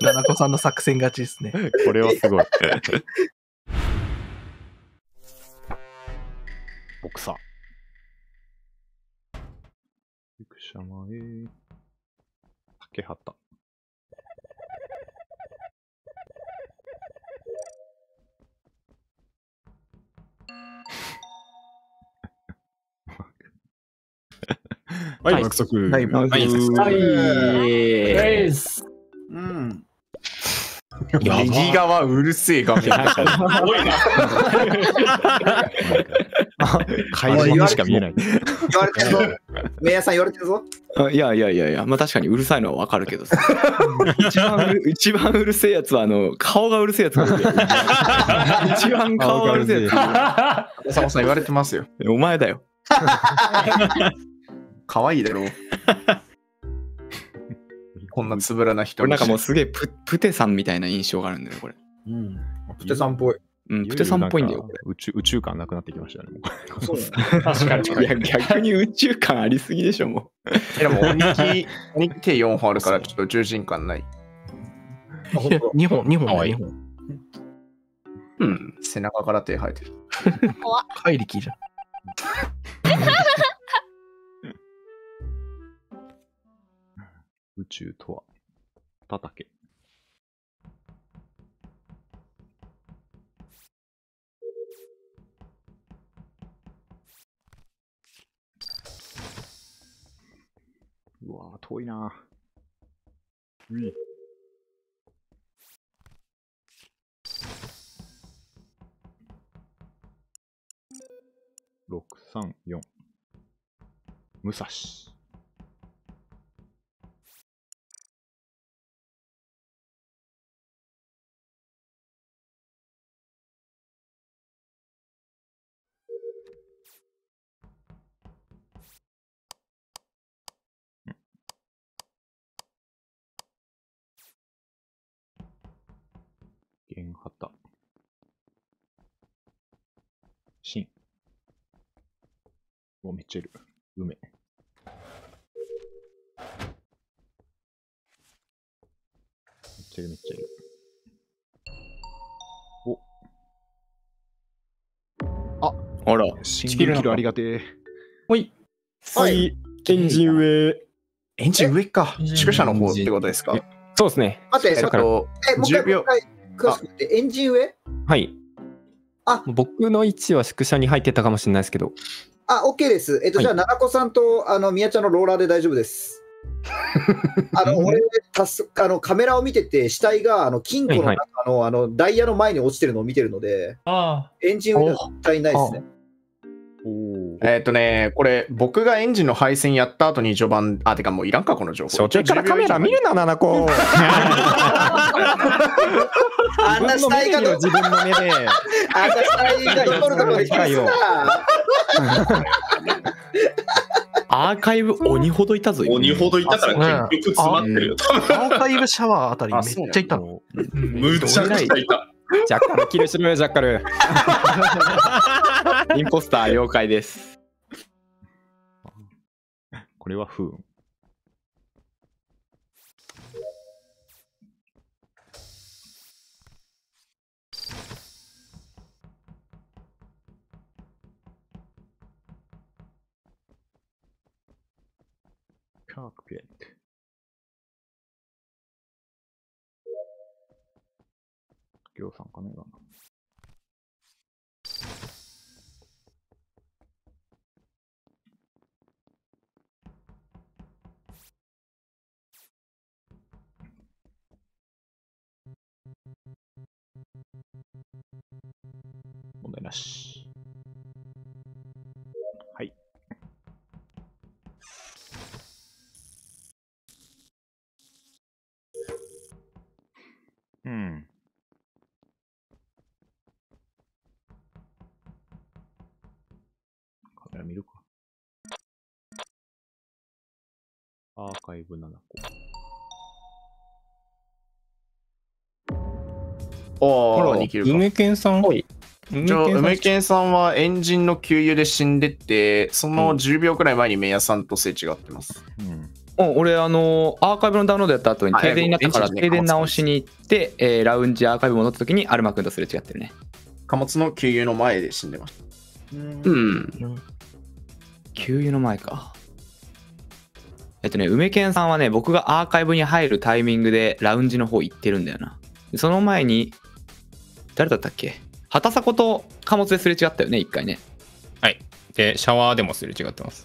なこさんの作戦勝ちですね。 これはすごい。ボクサー。行くしゃまえ。竹畑。はい、約束。 はい、 うん。 右側うるせえ画面。 多いな。 怪人にしか見えない。 言われてるぞ。メイヤーさん言われてるぞ。 いや、まあ確かにうるさいのはわかるけどさ。一番うるせえやつは、顔がうるせえやつがいる。一番顔がうるせえやつがいる。 さまさん言われてますよ。 お前だよ。 可愛いだろう。こんなつぶらな人。 これなんかもうすげえプテさんみたいな印象があるんだよね、これ。 うん。プテさんっぽい。 うん、プテさんっぽいんだよ、これ。 宇宙感なくなってきましたね。 そう確かに。 いや、逆に宇宙感ありすぎでしょ、もう。 でも、鬼木手4本あるから、ちょっと宇宙人感ない。 2本。 うん。背中から手生えてる。 怪力じゃん。 宇宙とは、叩け。うわぁ、遠いなぁ。うい。634。武蔵。玄畑。新。お、めっちゃいる。梅。めっちゃいる。お。 あら。 シングルキルありがてえ。 ほい。 はい。 エンジン上。 エンジン上か。宿舎の方ってことですか。 そうですね。 待って、もう一 10秒。 回、詳しくて、エンジン上はい。僕の位置は宿舎に入ってたかもしれないですけど。 OK です。じゃあ、奈々子さんと、宮ちゃんのローラーで大丈夫です。俺、カメラを見てて、死体が、金庫の中の、ダイヤの前に落ちてるのを見てるので、エンジン上では絶対ないですね。 これ、僕がエンジンの配線やった後に序盤、てかもういらんか、この情報。 初手からカメラ見るな、7個。 あんな死体が自分の目で。 あんな死体が残るところで消すな。 アーカイブ鬼ほどいたぞ。 鬼ほどいたから結局詰まってるよ。 アーカイブシャワーあたりめっちゃいたの。 むちゃくちゃいた。 ジャッカルキルしろよ、ジャッカル。 インポスター了解です。 これは不運。カークペット。行さんかな、今の。問題なし。はい。うん。カメラ見るか。アーカイブ7個。 2キルか。 梅健さん。 梅健さんはエンジンの給油で死んでって、その10秒くらい前にメイヤさんとすれ違ってます。 俺アーカイブのダウンロードやった後に停電になったから停電直しに行って、ラウンジアーカイブ戻った時にアルマ君とすれ違ってるね。 貨物の給油の前で死んでました。 給油の前か。梅健さんはね、僕がアーカイブに入るタイミングでラウンジの方行ってるんだよな。その前に誰だったっけ、畑迫と貨物ですれ違ったよね、一回ね。 はい。で、シャワーでもすれ違ってます。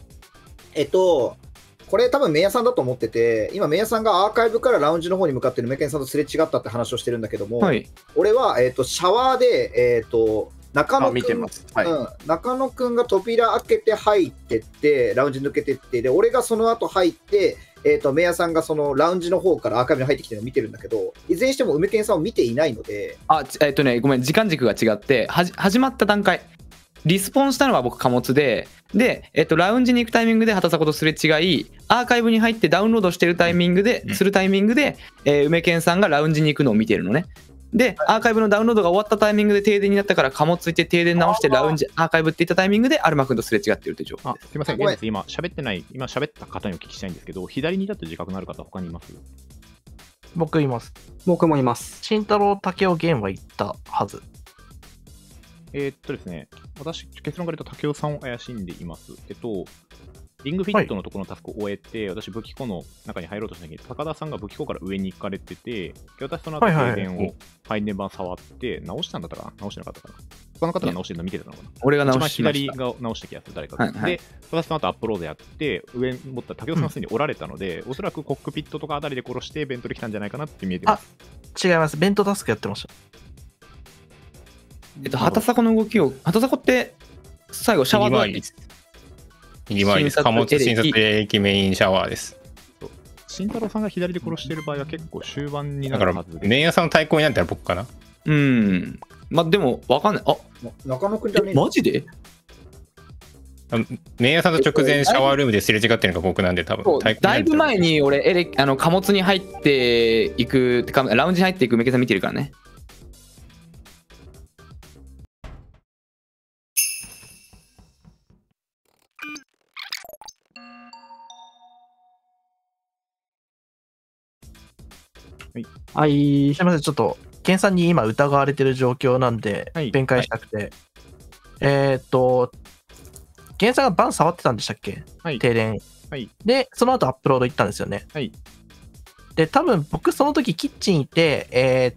これ多分メイヤさんだと思ってて、今メイヤさんがアーカイブからラウンジの方に向かって梅健さんとすれ違ったって話をしてるんだけども、 はい、 俺は、シャワーで、中野くん、中野くんが扉開けて入ってって、ラウンジ抜けてって、で、俺がその後入って、メイヤさんがそのラウンジの方からアーカイブに入ってきてるのを見てるんだけど、いずれにしても梅健さんを見ていないので。 ごめん、時間軸が違って、始まった段階。リスポンしたのは僕貨物で、ラウンジに行くタイミングで畑迫とすれ違い、アーカイブに入ってダウンロードしてるタイミングで、梅健さんがラウンジに行くのを見てるのね。で、アーカイブのダウンロードが終わったタイミングで停電になったから貨物ついて停電直してラウンジアーカイブっていったタイミングでアルマ君とすれ違ってるという状況です。 すいません、現在今喋った方にお聞きしたいんですけど、左に立って自覚のある方他にいます？ 僕います。 僕もいます。 慎太郎武雄ゲームは行ったはず。 ですね、私、結論から言うと、武雄さんを怪しんでいます。リングフィットのところのタスクを終えて、私、武器庫の中に入ろうとした時に、高田さんが武器庫から上に行かれてて、私、その後、停電を配電盤触って、直したんだったかな、直してなかったかな。他の方が直してるの見てたのかな。 俺が直してました。左が直した気がする、誰かが。で、私、その後アップロードやって、上に持った武雄さんがすでにおられたので、おそらくコックピットとかあたりで殺して、ベントで来たんじゃないかなって見えてます。 違います。ベントタスクやってました。 畑迫の動きを、畑迫って最後シャワード右回りです。貨物診察駅メインシャワーです。 慎太郎さんが左で殺してる場合は結構終盤になるはずで。 だから、メイヤーさんの対抗になったら僕かな。 まあでも分かんない。 中野くんじゃねえ。 マジで？ メイヤーさんと直前シャワールームですれ違ってるのが僕なんで多分だいぶ前に俺貨物に入っていくラウンジに入っていく梅家さん見てるからね。 はい、すみません、ちょっと、ケンさんに今疑われてる状況なんで、弁解したくて。ケンさんがバン触ってたんでしたっけ？停電。で、その後アップロード行ったんですよね。で、多分僕その時キッチンいて、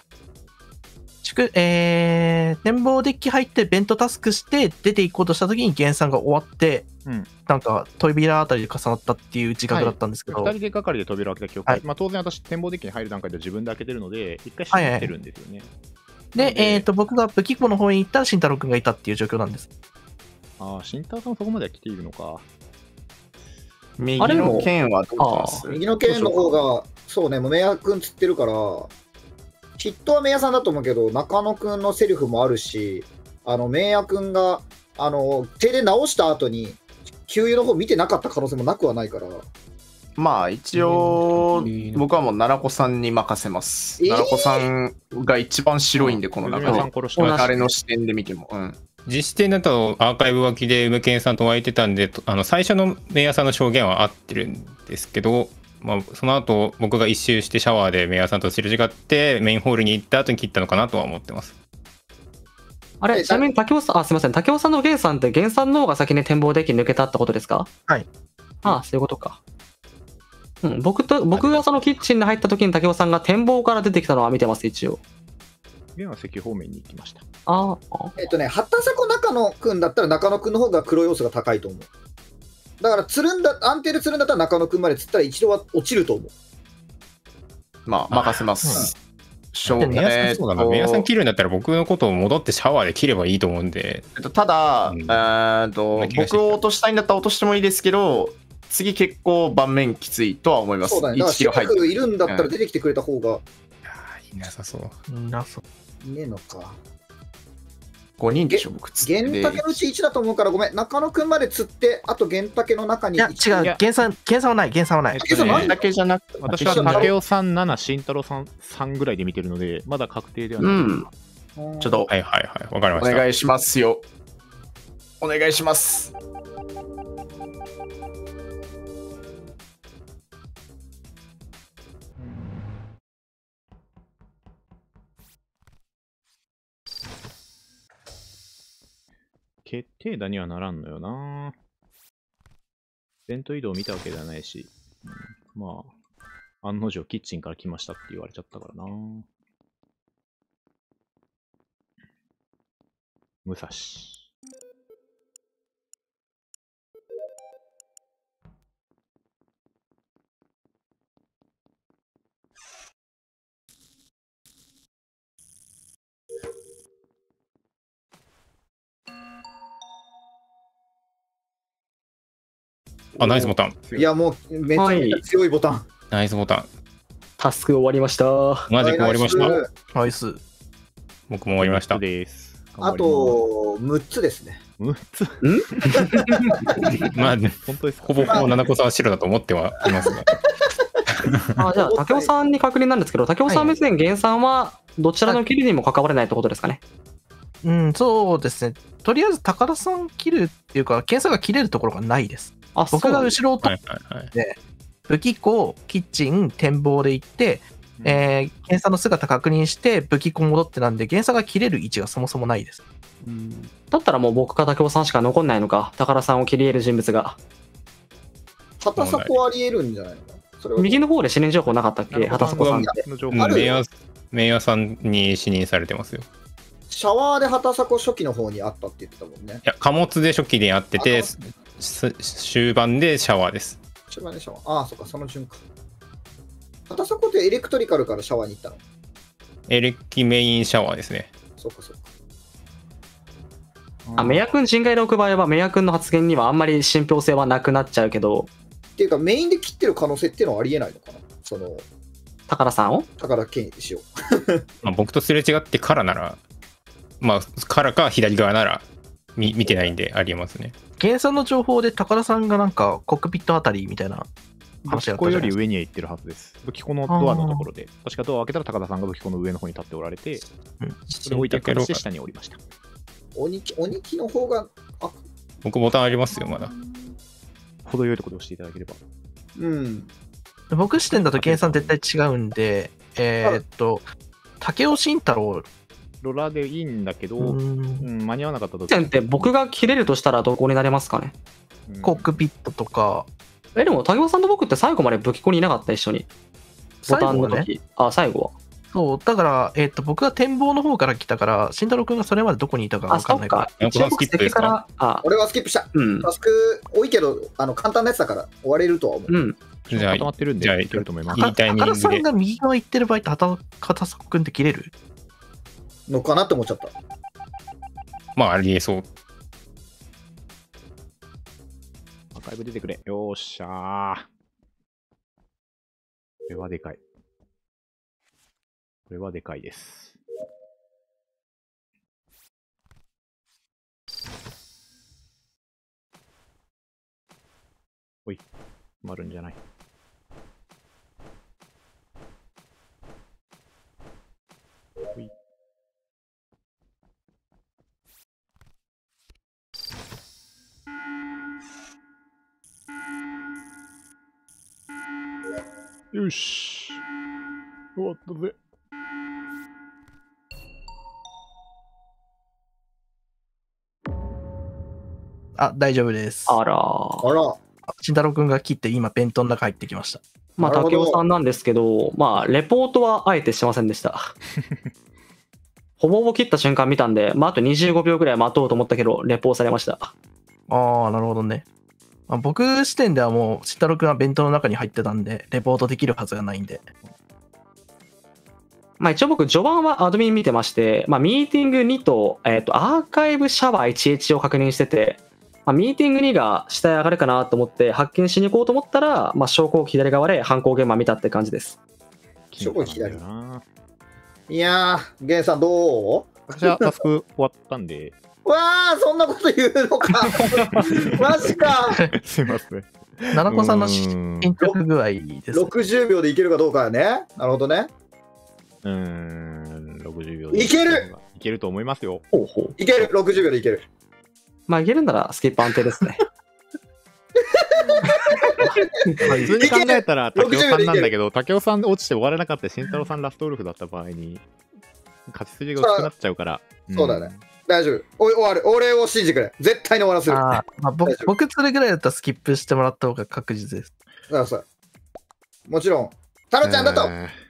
展望デッキ入ってベントタスクして出ていこうとした時にゲンさんが終わって、なんか扉あたりで重なったっていう自覚だったんですけど、 2人で係で扉を開けた記憶、当然私展望デッキに入る段階で自分で開けてるので一回閉めてるんですよね。 で、僕が武器庫の方に行ったら慎太郎くんがいたっていう状況なんです。 慎太郎さんそこまでは来ているのか。 右の剣はどうします？ 右の剣の方がそうね、もうメイヤくんつってるからヒットはメイヤさんだと思うけど、中野くんのセリフもあるし、メイヤくんが停電直した後に給油の方見てなかった可能性もなくはないから。 まあ一応僕はもう奈良子さんに任せます。奈良子さんが一番白いんで、この中であれの視点で見ても、 実視点だとアーカイブ脇で梅健さんと湧いてたんで、最初のメイヤーさんの証言は合ってるんですけど、その後僕が一周してシャワーでメイヤーさんとすれ違ってメインホールに行った後に切ったのかなとは思ってます。 あれ、ちなみに武雄さん、すみません、武雄さんのゲンさんってゲンさんの方が先に展望デッキ抜けたってことですか？ はい。 そういうことか。僕がそのキッチンに入った時に武雄さんが展望から出てきたのは見てます、一応。 ゲンは石方面に行きました。 畑迫中野くんだったら中野くんの方が黒要素が高いと思う。だから安定でつるんだったら中野くんまでつったら一度は落ちると思う。 まあ任せます。 メイヤーさん切るんだったら僕のことを戻ってシャワーで切ればいいと思うんで。 ただ、僕を落としたいんだったら落としてもいいですけど、次結構盤面きついとは思います。 そうだね。だからシラフいるんだったら出てきてくれた方が。 いなさそう。 いねえのか。 5人でしょ、僕つって。 玄竹のうち1だと思うからごめん。中野くんまで釣って、あと玄竹の中に。 いや、違う。玄さんはない。玄さんはない。 玄竹じゃなくて。 私は武雄さん7、慎太郎さん3ぐらいで見てるので、まだ確定ではない。 ちょっと、 わかりました。 お願いしますよ。お願いします。 決定打にはならんのよな。ベント移動を見たわけではないし、まあ、案の定キッチンから来ましたって言われちゃったからな。武蔵。 あ、ナイスボタン。 いや、もう、めちゃめちゃ強いボタン。 ナイスボタン。 タスク終わりました。 マジック終わりました。 ナイス。 僕も終わりました。 です。 あと、6つですね。 6つまあ、本当です。ほぼほぼ七子さんは白だと思ってはいますが。 じゃあ、竹雄さんに確認なんですけど、竹雄さん目線、原産はどちらのキルにも関われないってことですかね。 うん、そうですね。とりあえず、高田さん切るっていうか、検査が切れるところがないです。僕が後ろを取って、武器庫、キッチン、展望で行って、検査の姿確認して、武器庫戻ってなんで、検査が切れる位置がそもそもないです。 だったらもう僕か竹雄さんしか残んないのか、高田さんを切り得る人物が。 畑迫あり得るんじゃないのか。 右の方で死人情報なかったっけ、畑迫さんって。 メイヤーさんに死人されてますよ。 シャワーで畑迫初期の方にあったって言ってたもんね。 いや、貨物で初期でやってて、終盤でシャワーです。 終盤でシャワー。ああ、そっか、その順か。畑迫ってエレクトリカルからシャワーに行ったの？ エレキメインシャワーですね。 そっかそっか。 メヤ君人外で置く場合は、メヤ君の発言にはあんまり信憑性はなくなっちゃうけど。 っていうか、メインで切ってる可能性っていうのはありえないのかな、その高田さんを高田健しよう。僕とすれ違ってからなら、まあ、からか左側なら見てないんでありえますね。 原産の情報で高田さんがなんかコックピットあたりみたいな武器庫より上には行ってるはずです。武器庫のドアのところで、確かドアを開けたら高田さんが武器庫の上の方に立っておられて、それを置いてからして下に降りました。 鬼木の方が、 僕ボタンありますよ、まだ。 程よいところで押していただければ。 うん。 僕視点だと原産絶対違うんで、竹尾慎太郎。 ロラでいいんだけど、間に合わなかった時って僕が切れるとしたらどこになれますかね。 コックピットとか。 でも竹尾さんと僕って最後まで武器庫にいなかった一緒に。ボタンの時。最後は。 そうだから、僕が展望の方から来たから、慎太郎君がそれまでどこにいたか分かんないから。 一応スキップですか。 俺はスキップした。タスク多いけど、簡単なやつだから終われるとは思う。 じゃあ、固まってるんで、いけると思います。 高田さんが右側行ってる場合って、畑迫君って切れるのかなって思っちゃった。 まあ、ありえそう。 アーカイブ出てくれ。よっしゃー。これはでかい。これはでかいです。おい、止まるんじゃない。おい。よし。終わったぜ。 大丈夫です。 あら。 慎太郎君が切って今弁当の中入ってきました。 まあ竹雄さんなんですけど、まあレポートはあえてしませんでした。ほぼほぼ切った瞬間見たんで、あと25秒ぐらい待とうと思ったけどレポートされました。 なるほどね。僕視点ではもう慎太郎君は弁当の中に入ってたんでレポートできるはずがないんで。 一応僕序盤はアドミン見てまして、ミーティング2と、アーカイブシャワー 1H を確認してて、ミーティング2が下へ上がるかなと思って発見しに行こうと思ったら、昇降機左側で犯行現場見たって感じです。 昇降機左。いやー、ゲンさんどう？ 私はタスク終わったんで。 わー、そんなこと言うのか。マジか。 すいません。 七子さんの進捗具合です。 60秒でいけるかどうかね。なるほどね。 60秒でいける。 いけると思いますよ。 いける。60秒でいける。 いけるならスキップ安定ですね。 普通に考えたら竹雄さんなんだけど、竹雄さん落ちて終われなかった慎太郎さんラストウルフだった場合に勝ち筋が薄くなっちゃうから。 そうだね。 大丈夫。終わる。俺を信じてくれ。絶対に終わらせる。 僕それぐらいだったらスキップしてもらった方が確実です。 だからさ、もちろん、タロちゃんだと。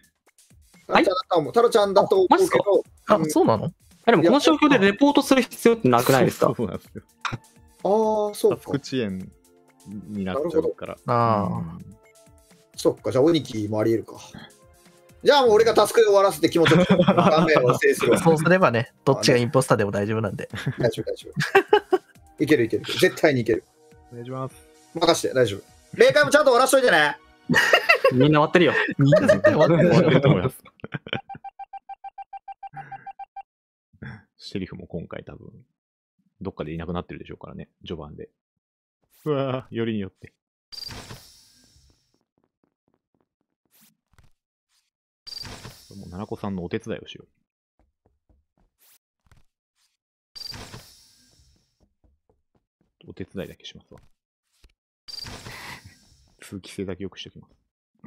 タロちゃんだと思うけど。 あ、そうなの？ でもこの状況でレポートする必要ってなくないですか？ そうなんですよ。 ああ、そうか。 タスク遅延になっちゃうから。 そっか、じゃあ、鬼木もあり得るか。じゃあもう俺がタスクで終わらせて気持ちよく画面を制する。 そうすればね、どっちがインポスターでも大丈夫なんで。 大丈夫。いける。絶対にいける。 お願いします。 任して、大丈夫。霊界もちゃんと終わらしといてね。 みんな終わってるよ。 みんな絶対終わってると思います。 シェリフも今回多分、どっかでいなくなってるでしょうからね、序盤で。うわぁ、よりによって。もう、七子さんのお手伝いをしよう。お手伝いだけしますわ。通気性だけ良くしておきます。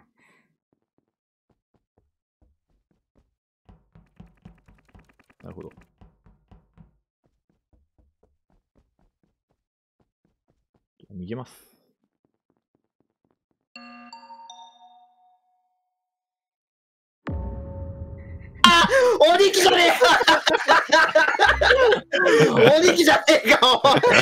なるほど。逃げます。 鬼木じゃねえか鬼木じゃねえか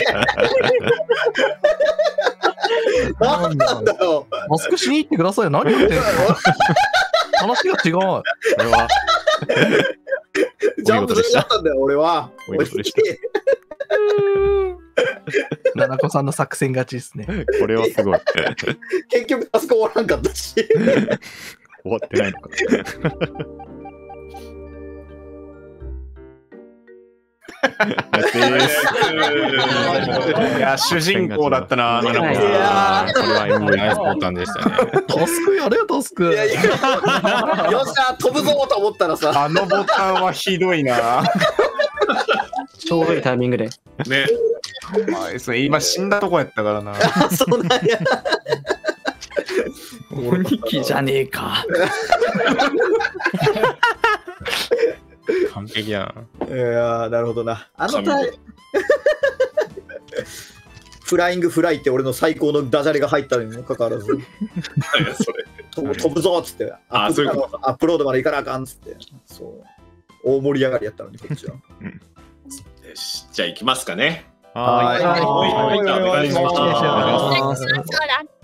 何なんだよ。 マスクしに行ってくださいよ。何言ってんの？話が違う。これはジャンプしちゃったんだよ、俺は。 七子さんの作戦勝ちですね。 これはすごい。 結局タスク終わらんかったし。 終わってないのか。 いや、主人公だったな。 これは MV ナイスボタンでしたね。 タスクやれよ、タスク。 よっしゃ、飛ぶぞと思ったらさ。 あのボタンはひどいな。 ちょうどいいタイミングで。 ね。 今死んだとこやったからな。 そうなんや。 鬼木じゃねえか。 完璧やな。いやなるほどな。フライングフライって俺の最高のダジャレが入ったのにもかかわらず。飛ぶぞっつって。アップロードまで行かなあかんっつって。そう。大盛り上がりやったのに、こっちは。 よし、じゃあ行きますかね。 はい。 お願いします。